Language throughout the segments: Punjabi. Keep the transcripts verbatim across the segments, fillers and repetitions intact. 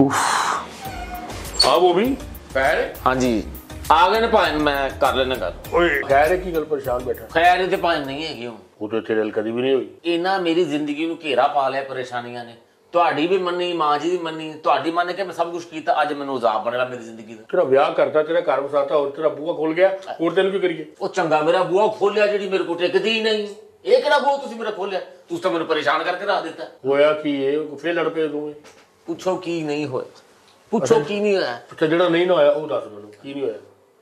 हाँ वो भी खैर है? हाँ जी आ गए ने भाई मैं कर लेना गल। ओए खैर है की गल परेशान बैठा खैर ते भाई नहीं है क्यों वो तो तेरे कदी भी नहीं हुई इन्हां मेरी जिंदगी नूं घेरा पा लिया परेशानियां ने ਤੁਹਾਡੀ भी मन्नी मां जी भी मन्नी ਤੁਹਾਡੀ ਮੰਨ के मैं सब कुछ कीता अज मैनूं उजाब बनना मेरी जिंदगी दा तेरा ब्याह करता तेरा घर बसाता और तेरा बूहा खोल गया और तेन की करिए ਉਹ ਚੰਗਾ ਮੇਰਾ ਬੂਹਾ ਖੋਲਿਆ ਜਿਹੜੀ ਮੇਰੇ ਕੋਲ ਟਿਕਦੀ ਹੀ ਨਹੀਂ ਇਹ ਕਿਹੜਾ ਬੂਹਾ ਤੁਸੀਂ ਮੇਰਾ ਖੋਲਿਆ ਤੁਸੀਂ ਤਾਂ ਮੈਨੂੰ ਪਰੇਸ਼ਾਨ ਕਰਕੇ ਰੱਖ ਦਿੱਤਾ ਹੋਇਆ ਕੀ ਇਹ ਫੇਰ ਲੜ ਪਏ ਦੋਵੇਂ ਪੁੱਛੋ ਕੀ ਨਹੀਂ ਹੋਇਆ ਪੁੱਛੋ ਕੀ ਨਹੀਂ ਹੋਇਆ ਅੱਛਾ ਜਿਹੜਾ ਨਹੀਂ ਨਾ ਹੋਇਆ ਉਹ ਦੱਸ ਮੈਨੂੰ ਕੀ ਨਹੀਂ ਹੋਇਆ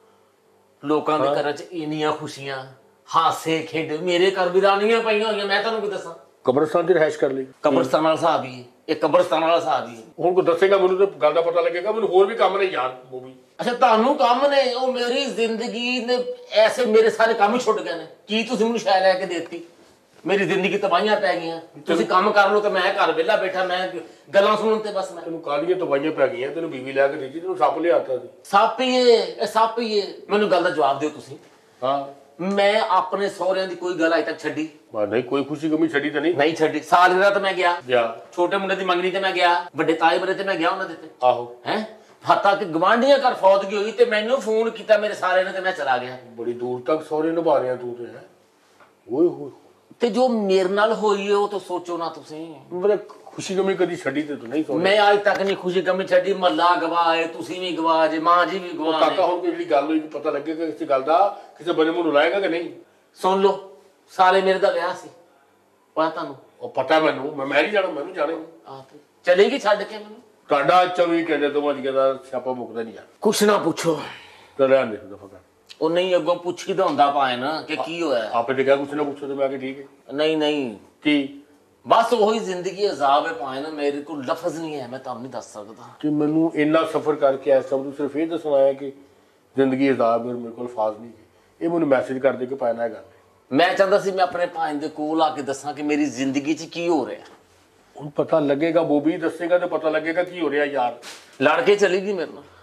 ਲੋਕਾਂ ਦੇ ਘਰਾਂ 'ਚ ਇੰਨੀਆਂ ਖੁਸ਼ੀਆਂ ਹਾਸੇ ਖੇਡ ਮੇਰੇ ਘਰ ਵੀ ਰਾਣੀਆਂ ਪਈਆਂ ਹੋਈਆਂ ਮੈਂ ਤੁਹਾਨੂੰ ਕੀ ਦੱਸਾਂ ਕਬਰਸਤਾਨ ਦੀ ਰਹਿائش ਕਰ ਲਈ ਕਬਰਸਤਾਨ ਵਾਲਾ ਹਿਸਾਬ ਹੀ ਇਹ ਕਬਰਸਤਾਨ ਵਾਲਾ ਹਿਸਾਬ ਹੀ ਹੁਣ ਕੋ ਦੱਸੇਗਾ ਮੈਨੂੰ ਤੇ ਗੱਲ ਦਾ ਪਤਾ ਲੱਗੇਗਾ ਮੈਨੂੰ ਹੋਰ ਵੀ ਕੰਮ ਨੇ ਯਾਰ ਉਹ ਵੀ ਅੱਛਾ ਤੁਹਾਨੂੰ ਕੰਮ ਨੇ ਉਹ ਮੇਰੀ ਜ਼ਿੰਦਗੀ ਨੇ ਐਸੇ ਮੇਰੇ ਸਾਰੇ ਕੰਮ ਹੀ ਛੁੱਟ ਗਏ ਨੇ ਕੀ ਤੁਸੀਂ ਮੈਨੂੰ ਸ਼ਾਇ ਲੈ ਕੇ ਦੇਤੀ ਮੇਰੀ ਜ਼ਿੰਦਗੀ ਤਬਾਹੀਆਂ ਪੈ ਗਈਆਂ ਤੁਸੀਂ ਕੰਮ ਕਰ ਲਓ ਤੇ ਮੈਂ ਘਰ ਵਿਹਲਾ ਬੈਠਾ ਮੈਂ ਗੱਲਾਂ ਸੁਣਨ ਤੇ ਬਸ ਮੈਂ ਤੈਨੂੰ ਕਾਹਦੀਆਂ ਤਬਾਹੀਆਂ ਪੈ ਗਈਆਂ ਤੈਨੂੰ ਬੀਵੀ ਲੈ ਕੇ ਦਿੱਤੀ ਤੈਨੂੰ ਸੱਪ ਲਿਆਤਾ ਸੀ ਸੱਪ ਹੀ ਇਹ ਸੱਪ ਹੀ ਇਹ ਮੈਨੂੰ ਗੱਲ ਦਾ ਜਵਾਬ ਦਿਓ ਤੁਸੀਂ ਹਾਂ ਮੈਂ ਆਪਣੇ ਸਹੁਰਿਆਂ ਦੀ ਕੋਈ ਗੱਲ ਅਜੇ ਤੱਕ ਛੱਡੀ ਮੈਂ ਨਹੀਂ ਕੋਈ ਖੁਸ਼ੀ ਗਮੀ ਛੱਡੀ ਤਾਂ ਨਹੀਂ ਨਹੀਂ ਛੱਡੀ ਸਾਲਗਿਰਾ ਤੇ ਮੈਂ ਗਿਆ ਗਿਆ ਛੋਟੇ ਮੁੰਡੇ ਦੀ ਮੰਗਣੀ ਤੇ ਮੈਂ ਗਿਆ ਵੱਡੇ ਤਾਏ ਬਰੇ ਤੇ ਮੈਂ ਗਿਆ ਉਹਨਾਂ ਦੇ ਤੇ ਆਹੋ ਹੈ ਹਾਤਾ ਕਿ ਗਵਾਂਢੀਆਂ ਘਰ ਫੌਤਗੀ ਹੋਈ ਤੇ ਮੈਨੂੰ ਫੋਨ ਕੀਤਾ ਮੇਰੇ ਸਾਰਿਆਂ ਨੇ ਤੇ ਮੈਂ ਚਲਾ ਗਿਆ ਬੜੀ ਦੂਰ ਤੱਕ ਸਹੁਰੇ ਨਿਭਾ ਰਿਹਾ ਤੂੰ ਤੇ ਹੈ ਓਏ ਹੋਏ ਤੇ ਜੋ ਮੇਰੇ ਨਾਲ ਹੋਈ ਹੈ ਉਹ ਤਾਂ ਸੋਚੋ ਨਾ ਤੁਸੀਂ ਮੇਰੇ ਖੁਸ਼ੀ ਗਮੀ ਕਦੀ ਛੱਡੀ ਤੇ ਤੂੰ ਨਹੀਂ ਸੋਚਿਆ ਮੈਂ ਅੱਜ ਤੱਕ ਨਹੀਂ ਖੁਸ਼ੀ ਗਮੀ ਛੱਡੀ ਮੱਲਾ ਗਵਾਹ ਹੈ ਤੁਸੀਂ ਵੀ ਗਵਾਹ ਜੇ ਮਾਂ ਜੀ ਵੀ ਗਵਾਹ ਨੇ ਕਾਕਾ ਹੁਣ ਕੋਈ ਜਿਹੜੀ ਗੱਲ ਹੋਈ ਪਤਾ ਲੱਗੇਗਾ ਇਸ ਗੱਲ ਦਾ ਕਿਸੇ ਬਣੇ ਨੂੰ ਲਾਏਗਾ ਕਿ ਨਹੀਂ ਸੁਣ ਲਓ ਸਾਰੇ ਮੇਰੇ ਦਾ ਵਿਆਹ ਸੀ ਪਤਾ ਤੁਹਾਨੂੰ ਉਹ ਪਤਾ ਮੈਨੂੰ ਮੈਂ ਮੈਂ ਨਹੀਂ ਜਾਣਾ ਮੈਨੂੰ ਜਾਣੇ ਆ ਤੇ ਚਲੇਗੀ ਛੱਡ ਕੇ ਮੈਨੂੰ ਤੁਹਾਡਾ ਚੌਵੀ ਘੰਟੇ ਤੋਂ ਮੱਝ ਗਿਆ ਦਾ ਸਿਆਪਾ ਮੁੱਕਦਾ ਨਹੀਂ ਯਾਰ ਕੁਛ ਨਾ ਪੁੱਛੋ ਤੇ ਰਹਿਣ ਦੇ ਦਫਾ ਕਰ ਉਹ ਨਹੀਂ ਅੱਗੋਂ ਪੁੱਛ ਕੇ ਤਾਂ ਹੁੰਦਾ ਪਾਏ ਨਾ ਕਿ ਕੀ ਹੋਇਆ ਆਪੇ ਤੇ ਕਿਹਾ ਕੁਛ ਨਾ ਪੁੱਛੋ ਤੇ ਮੈਂ ਆ ਕੇ ਠੀਕ ਹੈ ਨਹੀਂ ਨਹੀਂ ਕੀ ਬਸ ਉਹੀ ਜ਼ਿੰਦਗੀ ਅਜ਼ਾਬ ਹੈ ਪਾਏ ਨਾ ਮੇਰੇ ਕੋਲ ਲਫ਼ਜ਼ ਨਹੀਂ ਹੈ ਮੈਂ ਤੁਹਾਨੂੰ ਨਹੀਂ ਦੱਸ ਸਕਦਾ ਕਿ ਮੈਨੂੰ ਇੰਨਾ ਸਫ਼ਰ ਕਰਕੇ ਐਸਾ ਨੂੰ ਸਿਰਫ ਇਹ ਦੱਸਣਾ ਹੈ ਕਿ ਜ਼ਿੰਦਗੀ ਅਜ਼ਾਬ ਹੈ ਮੇਰੇ ਕੋਲ ਫਾਜ਼ ਨਹੀਂ ਇਹ ਮੈਨੂੰ ਮੈਸੇਜ ਕਰ ਦੇ ਕੇ ਪਾਣਾ ਹੈ ਗੱਲ ਮੈਂ ਚਾਹੁੰਦਾ ਸੀ ਮੈਂ ਆਪਣੇ ਭਾਈ ਦੇ ਕੋਲ ਆ ਕੇ ਦੱਸਾਂ ਕਿ ਮੇਰੀ ਜ਼ਿੰਦਗੀ 'ਚ ਕੀ ਹੋ ਰਿਹਾ ਹੁਣ ਪਤਾ ਲੱਗੇਗਾ ਬੋਬੀ ਦੱਸੇਗਾ ਤੇ ਪਤਾ ਲੱਗੇਗਾ ਕੀ ਹੋ ਰਿਹਾ ਯਾਰ ਲੜ ਕੇ ਚਲੀ ਗਈ ਮੇਰੇ ਨਾਲ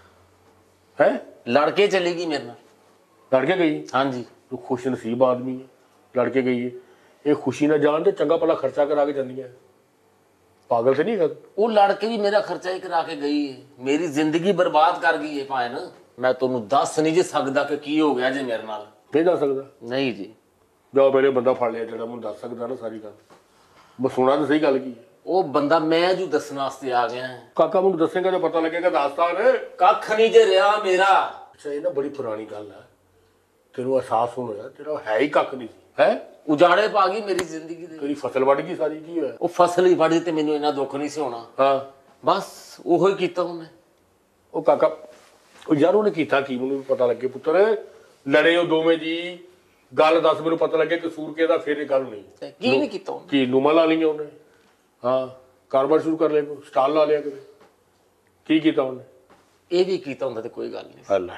ਹੈ ਲੜ ਕੇ ਚਲੀ ਗਈ ਮੇਰੇ ਨਾਲ ਲੜ ਕੇ ਗਈ ਹਾਂਜੀ ਤੂੰ ਖੁਸ਼ ਨਸੀਬ ਆਦਮੀ ਹੈ ਲੜ ਕੇ ਗਈ ਹੈ ਇਹ ਖੁਸ਼ੀ ਨਾ ਜਾਣ ਤੇ ਚੰਗਾ ਭਲਾ ਖਰਚਾ ਕਰਾ ਕੇ ਜਾਂਦੀ ਹੈ ਪਾਗਲ ਤੇ ਨਹੀਂ ਹੈ ਉਹ ਲੜ ਕੇ ਵੀ ਮੇਰਾ ਖਰਚਾ ਹੀ ਕਰਾ ਕੇ ਗਈ ਹੈ ਮੇਰੀ ਜ਼ਿੰਦਗੀ ਬਰਬਾਦ ਕਰ ਗਈ ਹੈ ਭਾਈ ਨਾ ਮੈਂ ਤੁਹਾਨੂੰ ਦੱਸ ਨਹੀਂ ਜੀ ਸਕਦਾ ਕਿ ਕੀ ਹੋ ਗਿਆ ਜੇ ਮੇਰੇ ਨਾਲ ਨਹੀਂ ਦੱਸ ਸਕਦਾ ਨਹੀਂ ਜੀ ਜੋ ਪਹਿਲੇ ਬੰਦਾ ਫੜ ਲਿਆ ਜਿਹੜਾ ਮੈਨੂੰ ਦੱਸ ਸਕਦਾ ਨਾ ਸਾਰੀ ਗੱਲ ਬਸ ਸੁਣਾ ਤਾਂ ਸਹੀ ਗੱਲ ਕੀ ਹੈ ਉਹ ਬੰਦਾ ਮੈਂ ਜੋ ਦੱਸਣ ਵਾਸਤੇ ਆ ਗਿਆ ਕਾਕਾ ਮੈਨੂੰ ਦੱਸੇਗਾ ਤੇ ਪਤਾ ਲੱਗੇਗਾ ਦੱਸਦਾ ਨੇ ਕੱਖ ਨਹੀਂ ਜੇ ਰਿਹਾ ਮੇਰਾ ਅੱਛਾ ਇਹ ਨਾ ਬੜੀ ਪੁਰਾਣੀ ਗੱਲ ਹੈ ਤੈਨੂੰ ਅਹਿਸਾਸ ਹੋਣਾ ਤੇਰਾ ਹੈ ਹੀ ਕੱਖ ਨਹੀਂ ਸੀ ਹੈ ਉਜਾੜੇ ਪਾ ਗਈ ਮੇਰੀ ਜ਼ਿੰਦਗੀ ਦੇ ਤੇਰੀ ਫਸਲ ਵੱਢ ਗਈ ਸਾਰੀ ਕੀ ਹੋਇਆ ਉਹ ਫਸਲ ਹੀ ਵੱਢ ਤੇ ਮੈਨੂੰ ਇੰਨਾ ਦੁੱਖ ਨਹੀਂ ਸੀ ਹੋਣਾ ਹਾਂ ਬਸ ਉਹੋ ਹੀ ਕੀਤਾ ਉਹਨੇ ਉਹ ਕਾਕਾ ਉਹ ਯਾਰ ਉਹਨੇ ਕੀਤਾ ਕੀ ਮੈਨੂੰ ਪਤਾ ਲੱਗੇ ਪੁੱਤਰ ਲੜੇ ਉਹ ਦੋਵੇਂ ਜੀ ਗੱਲ ਦੱਸ ਮੈਨੂੰ ਪਤਾ ਲੱਗਿਆ ਕਸੂਰ ਕਿਹਦਾ ਫਿਰ ਇਹ ਗੱਲ ਨਹੀਂ ਕੀ ਨਹੀਂ ਕੀਤਾ ਉਹਨੇ ਕੀ ਨੂਮਾ ਲਾ ਲਈਆਂ ਉਹਨੇ ਹਾਂ ਕਾਰੋਬਾਰ ਸ਼ੁਰੂ ਕਰ ਲਿਆ ਕੋਈ ਸਟਾਲ ਲਾ ਲਿਆ ਕਦੇ ਕੀ ਕੀਤਾ ਉਹਨੇ ਇਹ ਵੀ ਕੀਤਾ ਹੁੰਦਾ ਤੇ ਕੋਈ ਗੱਲ ਨਹੀਂ ਅੱਲਾ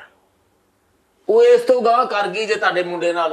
ਉਹ ਇਸ ਤੋਂ ਗਾਂ ਕਰ ਗਈ ਜੇ ਤੁਹਾਡੇ ਮੁੰਡੇ ਨਾਲ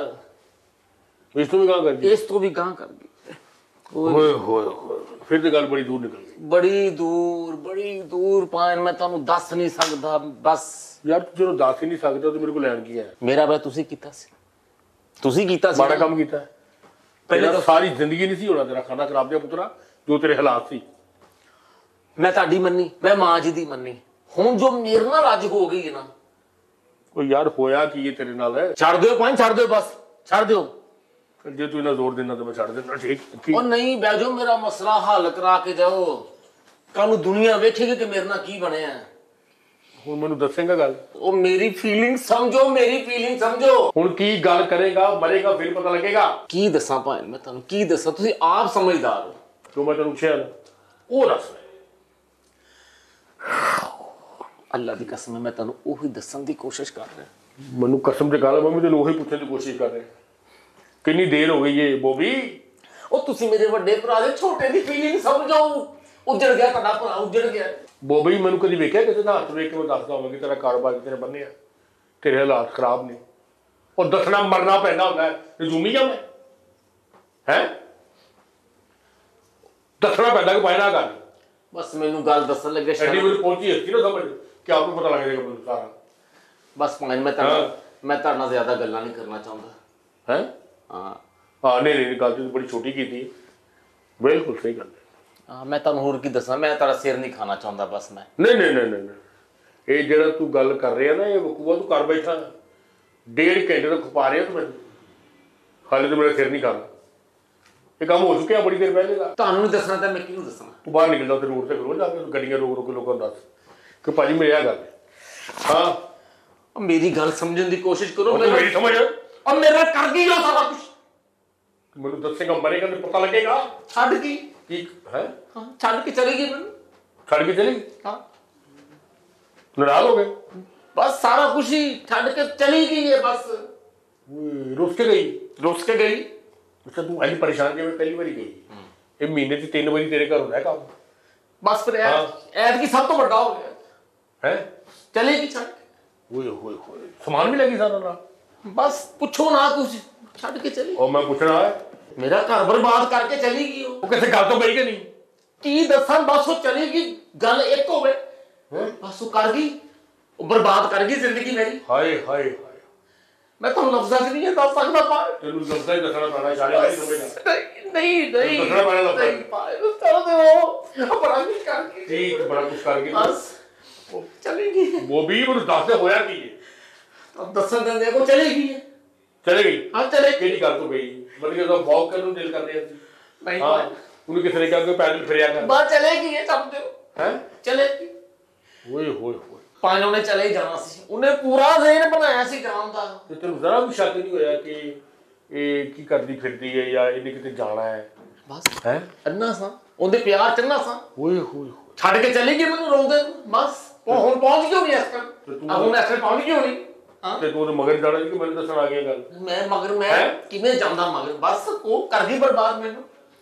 ਇਸ ਤੋਂ ਵੀ ਗਾਂ ਕਰ ਗਈ ਇਸ ਤੋਂ ਵੀ ਗਾਂ ਕਰ ਗਈ ਓਏ ਹੋਏ ਫਿਰ ਤੇ ਗੱਲ ਬੜੀ ਦੂਰ ਨਿਕਲ ਗਈ ਬੜੀ ਦੂਰ ਬੜੀ ਦੂਰ ਪਾਣ ਮੈਂ ਤੁਹਾਨੂੰ ਦੱਸ ਨਹੀਂ ਸਕਦਾ ਬਸ ਯਾਰ ਤੂੰ ਜਦੋਂ ਦੱਸ ਹੀ ਨਹੀਂ ਸਕਦਾ ਤੇ ਮੇਰੇ ਕੋਲ ਲੈਣ ਕੀ ਹੈ ਮੇਰਾ ਵਿਆਹ ਤੁਸੀਂ ਕੀਤਾ ਸੀ ਤੁਸੀਂ ਕੀਤਾ ਸੀ ਮਾੜਾ ਕੰਮ ਕੀਤਾ ਪਹਿਲਾਂ ਤਾਂ ਸਾਰੀ ਜ਼ਿੰਦਗੀ ਨਹੀਂ ਸੀ ਹੋਣਾ ਤੇਰਾ ਖਾਣਾ ਖਰਾਬ ਦਿਆ ਪੁੱਤਰਾ ਜੋ ਤੇਰੇ ਹਾਲਾਤ ਸੀ ਮੈਂ ਤੁਹਾਡੀ ਮੰਨੀ ਮੈਂ ਮਾਂ ਜੀ ਦੀ ਮੰਨੀ ਹੁਣ ਜੋ ਮੇਰੇ ਨਾਲ ਅੱਜ ਹੋ ਗਈ ਹੈ ਨਾ ਉਹ ਯਾਰ ਹੋਇਆ ਕੀ ਹੈ ਤੇਰੇ ਨਾਲ ਛੱਡ ਦਿਓ ਪਾਣ ਛੱਡ ਦਿਓ ਬਸ ਛੱਡ ਦਿਓ ਜੇ ਤੂੰ ਇਹਨਾਂ ਜ਼ੋਰ ਦੇਣਾ ਤਾਂ ਮੈਂ ਛੱਡ ਦੇਣਾ ਠੀਕ ਉਹ ਨਹੀਂ ਬਹਿ ਜਾਓ ਮੇਰਾ ਮਸਲਾ ਹੱਲ ਕਰਾ ਕੇ ਜਾਓ ਕੱਲ ਨੂੰ ਦੁਨੀਆ ਵੇਖੇਗੀ ਕਿ ਮੇਰੇ ਨਾਲ ਕੀ ਬਣਿਆ ਹੁਣ ਮੈਨੂੰ ਦੱਸੇਗਾ ਗੱਲ ਉਹ ਮੇਰੀ ਫੀਲਿੰਗ ਸਮਝੋ ਮੇਰੀ ਫੀਲਿੰਗ ਸਮਝੋ ਹੁਣ ਕੀ ਗੱਲ ਕਰੇਗਾ ਮਰੇਗਾ ਫਿਰ ਪਤਾ ਲੱਗੇਗਾ ਕੀ ਦੱਸਾਂ ਭਾਈ ਮੈਂ ਤੁਹਾਨੂੰ ਕੀ ਦੱਸਾਂ ਤੁਸੀਂ ਆਪ ਸਮਝਦਾਰ ਹੋ ਜੋ ਮੈਂ ਤੈਨੂੰ ਪੁੱਛਿਆ ਉਹ ਦੱਸ ਅੱਲਾ ਦੀ ਕਸਮ ਮੈਂ ਤੁਹਾਨੂੰ ਉਹੀ ਦੱਸਣ ਦੀ ਕੋਸ਼ਿਸ਼ ਕਰ ਰਿਹਾ ਮੈਨੂੰ ਕਸਮ ਤੇ ਗੱਲ ਮੈਂ ਤੈਨੂੰ ਉਹੀ ਪੁੱਛਣ ਦੀ ਕੋਸ਼ਿਸ਼ ਕਰ ਰਿਹਾ ਕਿੰਨੀ ਦੇਰ ਹੋ ਗਈ ਏ ਬੋਬੀ ਉਹ ਤੁਸੀਂ ਮੇਰੇ ਵੱਡੇ ਭਰਾ ਦੇ ਛੋਟੇ ਦੀ ਫੀਲਿੰਗ ਸਮਝੋ ਉੱਜੜ ਗਿਆ ਤੁਹਾਡਾ ਭਰਾ ਉੱਜੜ ਗਿਆ ਬੋਬੀ ਮੈਨੂੰ ਕਦੀ ਵੇਖਿਆ ਕਿਸੇ ਦਾ ਹੱਥ ਵੇਖ ਕੇ ਮੈਂ ਦੱਸਦਾ ਹਾਂ ਕਿ ਤੇਰਾ ਕਾਰੋਬਾਰ ਤੇਰੇ ਬੰਨੇ ਆ ਤੇਰੇ ਹਾਲਾਤ ਖਰਾਬ ਨੇ ਉਹ ਦੱਸਣਾ ਮਰਨਾ ਪੈਂਦਾ ਹੁੰਦਾ ਰਜੂਮੀ ਜਾਂ ਮੈਂ ਹੈ ਦੱਸਣਾ ਪੈਂਦਾ ਕਿ ਪਾਇਨਾ ਕਰ ਬਸ ਮੈਨੂੰ ਗੱਲ ਦੱਸਣ ਲੱਗੇ ਐਡੀ ਵਾਰ ਪਹੁੰਚੀ ਹੱਥੀ ਨਾ ਸਮਝ ਕਿ ਆਪ ਨੂੰ ਪਤਾ ਲੱਗ ਜਾਏਗਾ ਮੈਨੂੰ ਸਾਰਾ ਬਸ ਪਾਇਨ ਮੈਂ ਤਾਂ ਮੈਂ ਤੁਹਾਡੇ ਨਾਲ ਜ਼ਿਆਦਾ ਗੱਲਾਂ ਨਹੀਂ ਕਰਨਾ ਚਾਹੁੰਦਾ ਹੈ ਹਾਂ ਹਾਂ ਨਹੀਂ ਨਹੀਂ ਗੱਲ ਤੂੰ ਬੜੀ ਛੋਟੀ ਕੀਤੀ ਬਿਲਕੁਲ ਸਹੀ ਗੱਲ ਹਾਂ ਮੈਂ ਤੁਹਾਨੂੰ ਹੋਰ ਕੀ ਦੱਸਾਂ, ਮੈਂ ਤੁਹਾਡਾ ਸਿਰ ਨਹੀਂ ਖਾਣਾ ਚਾਹੁੰਦਾ ਬਸ ਮੈਂ। ਨਹੀਂ ਨਹੀਂ ਨਹੀਂ ਨਹੀਂ ਇਹ ਜਿਹੜਾ ਤੂੰ ਗੱਲ ਕਰ ਰਿਹਾ ਨਾ ਇਹ ਵਕੂਆ ਤੂੰ ਕਰ ਬੈਠਾ ਡੇਢ ਘੰਟੇ ਤੋਂ ਖਪਾ ਰਿਹਾ ਤੂੰ ਮੈਨੂੰ, ਹਾਲੇ ਤਾਂ ਮੇਰਾ ਸਿਰ ਨਹੀਂ ਖਾਣਾ। ਇਹ ਕੰਮ ਹੋ ਚੁੱਕਿਆ ਬੜੀ ਦੇਰ ਪਹਿਲੇ ਦਾ। ਤੁਹਾਨੂੰ ਨਹੀਂ ਦੱਸਣਾ ਤਾਂ ਮੈਂ ਕਿਹਨੂੰ ਦੱਸਣਾ? ਤੂੰ ਬਾਹਰ ਨਿਕਲ ਜਾ ਉੱਥੇ ਰੋਡ ਤੇ ਕਰੋ ਜਾ ਕੇ ਗੱਡੀਆਂ ਰੋਕ ਰੋਕ ਲੋਕਾਂ ਨੂੰ ਦੱਸ ਕਿ ਭਾਜੀ ਮੇਰੇ ਆ ਗੱਲ। ਹਾਂ ਮੇਰੀ ਗੱਲ ਸਮਝਣ ਦੀ ਕੋਸ਼ਿਸ਼ ਕਰੋ। ਮੇਰੀ ਸਮਝ ਔਰ ਮੇਰਾ ਕਰ ਗਈ ਉਹ ਸਾਰਾ ਕੁਝ ਮੈਨੂੰ ਦੱਸੇਗਾ ਮਰੇਗਾ ਤੇ ਪਤਾ ਲੱਗੇਗਾ। ਛੱਡ ਗਈ ਕੀ ਹੈ? ਹਾਂ ਛੱਡ ਕੇ ਚਲੀ ਗਈ ਮੈਨੂੰ। ਛੱਡ ਕੇ ਚਲੀ? ਹਾਂ ਨਾਰਾਜ਼ ਹੋ ਗਏ? ਬਸ ਸਾਰਾ ਕੁਝ ਹੀ ਛੱਡ ਕੇ ਚਲੀ ਗਈ ਹੈ ਬਸ। ਰੁੱਸ ਕੇ ਗਈ? ਰੁੱਸ ਕੇ ਗਈ। ਅੱਛਾ ਤੂੰ ਐਨੀ ਪਰੇਸ਼ਾਨ ਜਿਵੇਂ ਪਹਿਲੀ ਵਾਰੀ ਗਈ? ਇਹ ਮਹੀਨੇ ਚ ਤਿੰਨ ਵਾਰੀ ਤੇਰੇ ਘਰ ਹੁੰਦਾ ਕੰਮ। ਬਸ ਫਿਰ ਐਤ ਕੀ ਸਭ ਤੋਂ ਵੱਡਾ ਹੋ ਗਿਆ ਹੈ। ਚਲੇਗੀ ਛੱਡ ਕੇ। ਓਏ ਹੋਏ ਹੋਏ ਸਮਾਨ ਵੀ ਲੱਗੀ ਸਾਰਾ ਨਾਲ? ਬਸ ਪੁੱਛੋ ਨਾ ਕੁਝ, ਛੱਡ ਕੇ ਚਲੀ। ਉਹ ਮੈਂ ਪੁੱਛਣਾ ਹੈ ਮੇਰਾ ਘਰ ਬਰਬਾਦ ਕਰਕੇ ਚਲੀ ਗਈ ਉਹ। ਉਹ ਕਿਸੇ ਗੱਲ ਤੋਂ ਗਈ ਕਿ ਨਹੀਂ? ਕੀ ਦੱਸਾਂ ਬਸ ਉਹ ਚਲੀ ਗਈ, ਗੱਲ ਇੱਕ ਹੋਵੇ ਬਸ ਉਹ ਕਰ ਗਈ, ਉਹ ਬਰਬਾਦ ਕਰ ਗਈ ਜ਼ਿੰਦਗੀ ਮੇਰੀ। ਹਾਏ ਹਾਏ ਹਾਏ ਮੈਂ ਤੁਹਾਨੂੰ ਲਫ਼ਜ਼ਾਂ 'ਚ ਨਹੀਂ ਦੱਸ ਸਕਦਾ ਪਰ ਤੈਨੂੰ ਲਫ਼ਜ਼ਾਂ ਹੀ ਦੱਸਣਾ ਪੈਣਾ ਸਾਰੇ ਨਹੀਂ ਸਮਝਦਾ। ਨਹੀਂ ਨਹੀਂ ਦੱਸਣਾ ਪੈਣਾ ਲਫ਼ਜ਼ਾਂ ਨਹੀਂ ਪਾਏ ਦੱਸੋ ਤੇ ਉਹ ਬੜਾ ਕੁਝ ਕਰ ਗਈ। ਠੀਕ ਬੜਾ ਕੁਝ ਕਰ ਗਈ ਬਸ ਉਹ ਚਲੀ ਗਈ। ਉਹ ਵੀ ਮੈਨੂੰ ਦੱਸ ਦੇ ਹੋਇਆ ਕੀ ਹੈ? ਤਾਂ ਦੱਸਣ ਦਿੰਦੇ ਕੋ ਚਲੀ ਗਈ ਹੈ। ਚਲੇ ਗਈ? ਹਾਂ ਚਲੇ ਗਈ। ਕਿਹੜੀ ਗੱਲ ਤੋਂ ਗਈ? ਮਤਲਬ ਜਦੋਂ ਵਾਕ ਕਰਨ ਨੂੰ ਦਿਲ ਕਰ ਰਿਹਾ ਸੀ? ਨਹੀਂ ਹਾਂ ਉਹਨੂੰ ਕਿਸੇ ਨੇ ਕਿਹਾ ਕਿ ਪੈਦਲ ਫਿਰਿਆ ਕਰ। ਬਾਹਰ ਚਲੇ ਗਈ ਹੈ ਸਮਝੋ। ਹੈ ਚਲੇ ਗਈ। ਓਏ ਹੋਏ ਹੋਏ ਪੰਜ ਉਹਨੇ ਚਲੇ ਹੀ ਜਾਣਾ ਸੀ, ਉਹਨੇ ਪੂਰਾ ਜ਼ੇਨ ਬਣਾਇਆ ਸੀ ਜਾਣ ਦਾ। ਤੇ ਤੈਨੂੰ ਜ਼ਰਾ ਵੀ ਸ਼ੱਕ ਨਹੀਂ ਹੋਇਆ ਕਿ ਇਹ ਕੀ ਕਰਦੀ ਫਿਰਦੀ ਹੈ ਜਾਂ ਇਹਨੇ ਕਿਤੇ ਜਾਣਾ ਹੈ? ਬਸ ਹੈ ਅੰਨਾ ਸਾਂ ਉਹਦੇ ਪਿਆਰ ਚ ਅੰਨਾ ਸਾਂ। ਓਏ ਹੋਏ ਹੋਏ ਛੱਡ ਕੇ ਚਲੀ ਗਈ ਮੈਨੂੰ ਰੋਂਦੇ ਨੂੰ। ਬਸ ਉਹ ਹੁਣ ਪਹੁੰਚ ਕਿਉਂ ਨਹੀਂ ਇਸ ਟਾਈਮ? ਆ ਹੁਣ ਇਸ ਟਾਈਮ ਪਹੁੰਚ ਕਿਉਂ ਨਹੀਂ? ਤੇ ਤੂੰ ਉਹਦੇ ਮਗਰ ਜਾਣਾ ਸੀ ਕਿ ਮੈਨੂੰ ਦੱਸਣ ਆ ਗਿਆ ਗੱਲ? ਮੈਂ ਮਗਰ ਮੈਂ ਕਿਵੇਂ ਜਾਂਦਾ ਮਗਰ? ਬਸ ਉਹ ਕਰ ਗਈ ਬਰਬਾਦ ਮੈਨੂੰ।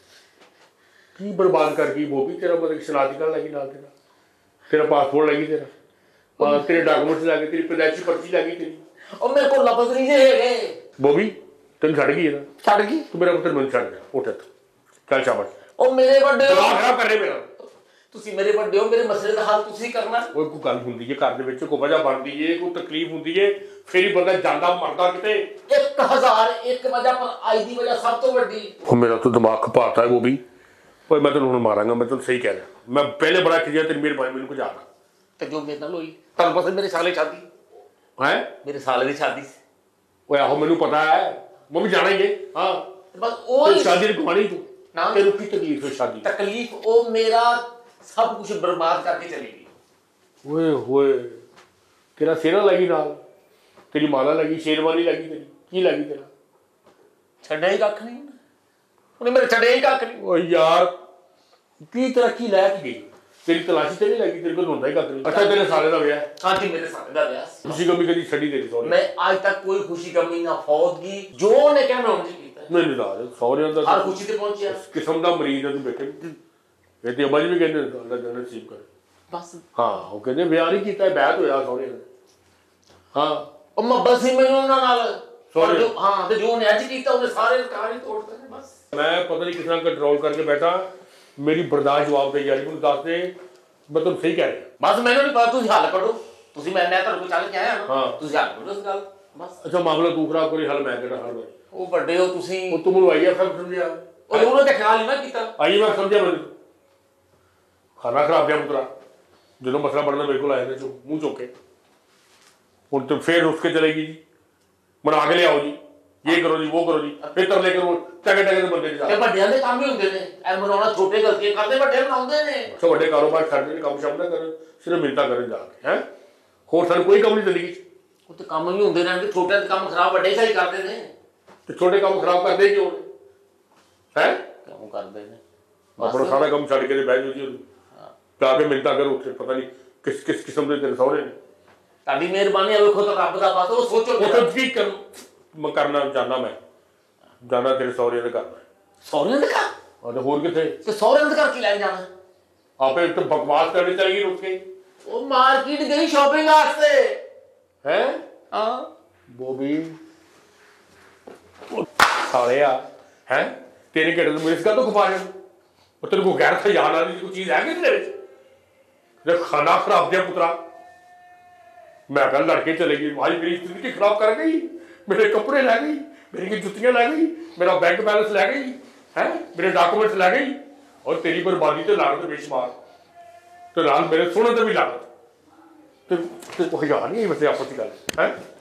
ਕੀ ਬਰਬਾਦ ਕਰ ਗਈ ਬੋਬੀ? ਤੇਰਾ ਮਤਲਬ ਸ਼ਨਾਖਤੀ ਕਾਰਡ ਲੱਗੀ ਨਾਲ, ਤੇਰਾ ਤੇਰਾ ਪਾਸਪੋਰਟ ਲੱਗੀ, ਤੇਰਾ ਤੇਰੇ ਡਾਕੂਮੈਂਟਸ ਲੱਗੇ, ਤੇਰੀ ਪੈਦਾਇਸ਼ੀ ਪਰਚੀ ਲੱਗੀ ਤੇਰੀ। ਉਹ ਮੇਰੇ ਕੋਲ ਲਫ਼ਜ਼ ਨਹੀਂ ਜੇ ਹੈਗੇ। ਬੋਬੀ ਤੈਨੂੰ ਛੱਡ ਗਈ ਹੈ ਨਾ? ਛੱਡ ਗਈ। ਤੂੰ ਮੇਰਾ ਪੁੱਤਰ ਮੈਨੂੰ ਛੱਡ ਗਿਆ। ਉੱਠ ਇੱਥੋਂ ਚੱਲ ਸ਼ਾਬਾਸ਼। ਉਹ ਮੇਰੇ ਵੱਡੇ ਹੋ, ਦਿਮਾਗ ਖਰਾਬ ਕਰ ਰਿਹਾ ਮੇਰਾ। ਤੁਸੀਂ ਮੇਰੇ ਵੱਡੇ ਹੋ, ਮੇਰੇ ਮਸਲੇ ਦਾ ਹੱਲ ਤੁਸੀਂ ਕਰਨਾ। ਕੋਈ ਕੋਈ ਗੱਲ ਹੁੰਦੀ ਹੈ ਘਰ ਦੇ ਵਿੱਚ, ਕੋਈ ਵਜ੍ਹਾ ਬਣਦੀ ਹੈ, ਕੋਈ ਤਕਲੀਫ ਹੁੰਦੀ ਹੈ, ਫਿਰ ਹੀ ਬੰਦਾ ਜਾਂਦਾ ਮਰਦਾ ਕਿਤੇ। ਇੱਕ ਹਜ਼ਾਰ ਇੱਕ ਵਜ੍ਹਾ ਪਰ ਅੱਜ ਦੀ ਵਜ੍ਹਾ ਸਭ ਤੋਂ ਵੱਡੀ। ਉਹ ਮੇਰਾ ਤਾਂ ਦਿਮਾਗ ਖਪਾਤਾ ਹੈ ਬੋਬੀ। ਓਏ ਮੈਂ ਤੈਨੂੰ ਹੁਣ ਮਾਰਾਂਗਾ, ਮੈਂ ਤੈਨੂੰ ਸਹੀ ਕਹਿ ਰਿਹਾ। ਮੈਂ ਪਹਿਲੇ ਬੜਾ ਖਿਜਿਆ, ਤੇਰੀ ਮਿਹਰਬਾਨੀ ਮੈਨੂੰ ਕੁਝ ਆਣਾ ਤੇ ਜੋ ਮੇਰੇ ਨਾਲ ਹੋਈ ਤੁਹਾਨੂੰ ਪਤਾ ਮੇਰੇ ਸਾਲੇ ਸ਼ਾਦੀ ਹੈ? ਮੇਰੇ ਸਾਲੇ ਦੀ ਸ਼ਾਦੀ ਸੀ। ਓਏ ਆਹੋ ਮੈਨੂੰ ਪਤਾ ਹੈ, ਮੈਂ ਵੀ ਜਾਣਾ ਹੀ ਹੈ। ਹਾਂ ਬਸ ਉਹ ਸ਼ਾਦੀ ਦੀ ਕਹਾਣੀ ਤੂੰ ਨਾ ਤੈਨੂੰ ਕੀ ਤਕਲੀਫ ਹੈ ਸ਼ਾਦੀ? ਤਕਲੀਫ ਉਹ ਮੇਰਾ ਸਭ ਕੁਝ ਬਰਬਾਦ ਕਰਕੇ ਚਲੀ ਗਈ। ਓਏ ਹੋਏ ਤੇਰਾ ਸਿਹਰਾ ਲੱਗੀ ਨਾਲ, ਤੇਰੀ ਮਾਲਾ ਲੱਗੀ, ਸ਼ੇਰਵਾਨੀ ਲੱਗੀ, ਤੇਰੀ ਕੀ ਲੱਗੀ? ਤੇਰਾ ਛੱਡਿਆ ਹੀ ਕੱਖ ਨਹੀਂ ਉਹਨੇ, ਮੇਰੇ ਛੱਡਿਆ ਹੀ ਕੱਖ ਨਹੀਂ। ਓ ਯਾਰ ਕੀ ਤਰੱਕੀ ਲੈ ਕੇ ਗਈ? ਤੇਰੀ ਤਲਾਸ਼ੀ ਤੇ ਨਹੀਂ ਲੱਗੀ? ਤੇਰੇ ਕੋਲ ਹੁੰਦਾ ਹੀ ਕੱਖ ਨਹੀਂ। ਅੱਛਾ ਤੇਰੇ ਸਾਲੇ ਦਾ ਵਿਆਹ? ਹਾਂਜੀ ਮੇਰੇ ਸਾਲੇ ਦਾ ਵਿਆਹ ਸੀ। ਖੁਸ਼ੀ ਗਮੀ ਕਦੀ ਛੱਡੀ ਤੇਰੀ ਸਹੁਰੇ? ਮੈਂ ਅੱਜ ਤੱਕ ਕੋਈ ਖੁਸ਼ੀ ਗਮੀ ਨਾ ਫੌਤਗੀ ਜੋ ਉਹਨੇ ਕਿਹਾ ਮੈਂ ਉਂਝ ਕੀਤਾ। ਨਹੀਂ ਨਹੀਂ ਸਹੁਰਿਆਂ ਦਾ ਹਰ ਖੁਸ਼ੀ ਤੇ ਪਹੁੰਚਿਆ। ਕਿਸਮ ਦਾ ਮਰੀਜ਼ ਹੈ ਤੂੰ ਬੇਟੇ। ਇਹ ਤੇ ਅਬਾਜ ਵੀ ਕਹਿੰਦੇ ਅੱਲਾ ਜੰਨਤ ਨਸੀਬ ਕਰੇ। ਬਸ ਹਾਂ ਉਹ ਕਹਿੰਦੇ ਵਿਆਹ ਨਹੀਂ ਕੀਤਾ, ਬੈਤ ਹੋਇਆ ਸਹੁਰੇ ਨੇ। ਹਾਂ ਉਹ ਮੁਹੱਬਤ ਸੀ ਮੈਨੂੰ ਉਹਨਾਂ ਨਾਲ। ਸਹੁਰੇ ਜੋ ਹਾਂ ਤੇ ਜੋ ਉਹਨੇ ਅੱਜ ਕੀਤਾ ਉਹਨੇ ਸਾਰੇ ਰਿਕਾਰਡ ਹੀ ਤੋੜ ਦਿੱਤੇ। ਬਸ ਮੈਂ ਪਤਾ ਨਹੀਂ ਕਿਸ ਤਰ੍ਹਾਂ ਕੰਟਰੋਲ ਕਰਕੇ ਬੈਠਾ। ਮੇਰੀ ਬਰਦਾਸ਼ਤ ਜਵਾਬ ਦੇ ਯਾਰ ਮੈਨੂੰ ਦੱਸ ਦੇ, ਮੈਂ ਤੁਹਾਨੂੰ ਸਹੀ ਕਹਿ ਰਿਹਾ। ਬਸ ਮੈਨੂੰ ਨਹੀਂ ਪਤਾ, ਤੁਸੀਂ ਹੱਲ ਕੱਢੋ। ਤੁਸੀਂ ਮੈਂ ਮੈਂ ਤੁਹਾਡੇ ਕੋਲ ਚੱਲ ਕੇ ਆਇਆ ਹਾਂ ਤੁਸੀਂ ਹੱਲ ਕੱਢੋ ਇਸ ਗੱਲ। ਬਸ ਅੱਛਾ ਮਾਮਲਾ ਤੂੰ ਖਰਾਬ ਕਰੀ, ਹੱਲ ਮੈਂ ਕਿਹੜਾ ਹੱਲ? ਉਹ ਵੱਡੇ ਹੋ ਤੁਸੀਂ। ਉਹ ਤੂੰ ਮੈਨੂੰ ਆਈਆ ਸਭ ਸਮਝਿਆ? ਉਹ ਉਹਨੇ ਤੇ ਖਿਆਲ ਨਹੀਂ ਨਾ ਕੀਤਾ। ਆਈ ਮੈਂ ਸਮਝਿਆ ਮੈਨੂੰ ਖਾਣਾ ਖਰਾਬ ਗਿਆ ਪੁੱਤਰਾ। ਜਦੋਂ ਮਸਲਾ ਬਣਨਾ ਮੇਰੇ ਕੋਲ ਆਇਆ ਤੇ ਮੂੰਹ ਚੁੱਕ ਕੇ ਹੁਣ ਤੇ ਫੇਰ ਰੁੱਸ ਕੇ ਚਲੇਗੀ ਜੀ, ਬਣਾ ਕੇ ਲਿਆਓ ਜੀ, ਇਹ ਕਰੋ ਜੀ, ਉਹ ਕਰੋ ਜੀ, ਫਿਰ ਤਰਲੇ ਕਰੋ ਟਕੇ ਟਕੇ ਦੇ ਬੰਦੇ ਤੇ ਵੱਡਿਆਂ ਦੇ ਕੰਮ ਹੀ ਹੁੰਦੇ ਨੇ ਐ ਮਨਾਉਣਾ। ਛੋਟੇ ਗਲਤੀਆਂ ਕਰਦੇ, ਵੱਡੇ ਬਣਾਉਂਦੇ ਨੇ। ਅੱਛਾ ਵੱਡੇ ਕਾਰੋਬਾਰ ਛੱਡ ਕੇ ਕੰਮ ਸ਼ਮ ਨਾ ਕਰਨ, ਸਿਰਫ ਮਿੰਨਤਾਂ ਕਰਨ ਜਾ ਕੇ ਹੈ। ਹੋਰ ਸਾਨੂੰ ਕੋਈ ਕੰਮ ਨਹੀਂ ਜ਼ਿੰਦਗੀ 'ਚ। ਉਹ ਤੇ ਕੰਮ ਵੀ ਹੁੰਦੇ ਰਹਿਣਗੇ। ਛੋਟਿਆਂ ਦੇ ਕੰਮ ਖਰਾਬ ਵੱਡੇ ਸਹੀ ਕਰਦੇ ਨੇ। ਤੇ ਛੋਟੇ ਕੰਮ ਖਰਾਬ ਕਰਦੇ ਕਿਉਂ ਨੇ? ਹੈ ਕੰਮ ਕਰਦੇ ਨੇ। ਆਪਣਾ ਸਾਰਾ ਕੰਮ ਛੱਡ ਕੇ ਤੇ ਬਹਿ ਜਾਓ ਜੀ ਉਹਨੂੰ ਜਾ ਕੇ ਮਿੰਨਤਾਂ ਕਰੋ ਉੱਥੇ। ਪਤਾ ਨਹੀਂ ਕਿਸ ਕਿਸ ਕਿਸਮ ਦੇ ਤੇਰੇ ਸਹੁਰੇ ਨੇ। ਤੁਹਾਡੀ ਮਿਹਰਬਾਨੀ ਆ, ਵੇਖੋ ਤਾਂ ਰੱਬ ਦਾ ਬਸ ਉਹ ਸੋਚੋ ਉਹ ਕੀ ਕਰ ਮੈਂ ਕਰਨਾ ਚਾਹੁੰਦਾ। ਮੈਂ ਜਾਣਾ ਤੇਰੇ ਸਹੁਰੇ ਦੇ ਘਰ। ਸਹੁਰਿਆਂ ਦੇ ਘਰ? ਹਾਂ ਤੇ ਹੋਰ ਕਿੱਥੇ? ਤੇ ਸਹੁਰਿਆਂ ਦੇ ਘਰ ਕੀ ਲੈਣ ਜਾਣਾ? ਆਪੇ ਤੇ ਬਕਵਾਸ ਕਰਨੀ ਚਾਹੀਦੀ ਰੁਕ ਕੇ। ਉਹ ਮਾਰਕੀਟ ਗਈ ਸ਼ਾਪਿੰਗ ਵਾਸਤੇ। ਹੈ ਹਾਂ ਬੋਬੀ ਸਾਲਿਆ ਹੈ ਤੇਰੇ ਘੜੇ ਨੂੰ ਮੇਰੇ ਗੱਲ ਤੋਂ ਖਪਾ ਰਿਹਾ। ਉਹ ਤੇਰੇ ਕੋਲ ਗੈਰ ਖਿਆਲ ਵਾਲੀ ਕੋਈ ਚੀਜ਼ ਹੈਗੀ ਤੇਰੇ ਵਿੱਚ? ਜੇ ਖਾਣਾ ਖਰਾਬ ਦਿਆ ਪੁੱਤਰਾ। ਮੈਂ ਕੱਲ ਲੜਕੇ ਚਲੇ ਗਈ, ਭਾਈ ਮੇਰੀ ਜ਼ਿੰਦਗੀ ਖਰਾਬ ਕਰ ਗਈ। ਮੇਰੇ ਕੱਪੜੇ ਲੈ ਗਈ, ਮੇਰੀ ਜੁੱਤੀਆਂ ਲੈ ਗਈ, ਮੇਰਾ ਬੈਂਕ ਬੈਲੈਂਸ ਲੈ ਗਈ, ਹੈ ਮੇਰੇ ਡਾਕੂਮੈਂਟਸ ਲੈ ਗਈ। और तेरी बर्बादी तो लागत बेशुमार, तो नाल मेरे सोने ते भी लागत। ते कोई हज़ार नहीं वैसे आपस की गल है।